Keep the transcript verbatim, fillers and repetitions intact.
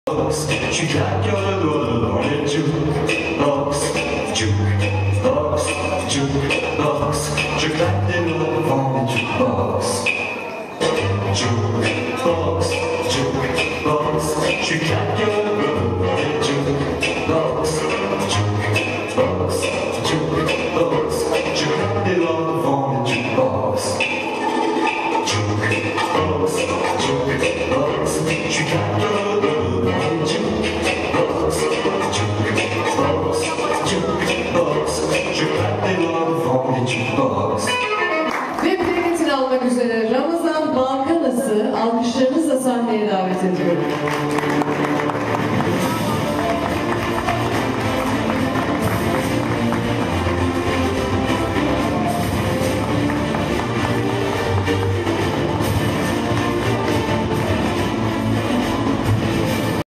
She got your little Lordy jukebox, jukebox, jukebox. She got the little Lordy jukebox, jukebox, jukebox. She got your little Lordy jukebox, jukebox.